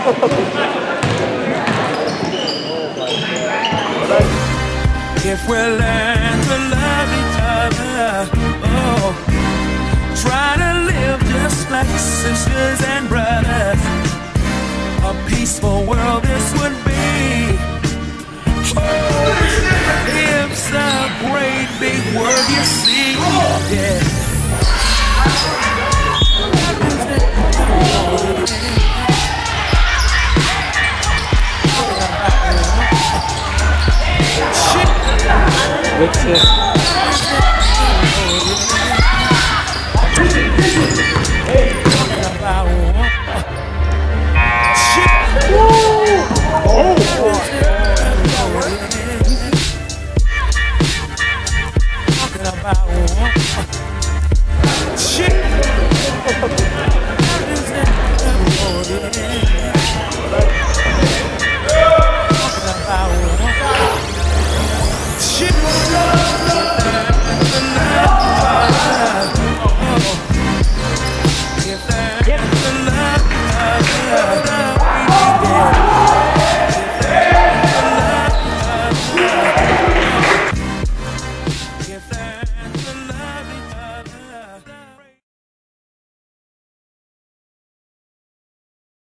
If we learn to love each other, oh, try to live just like sisters and brothers, a peaceful world this would be. Oh, it's a great big word, you see, yeah. Mixtape.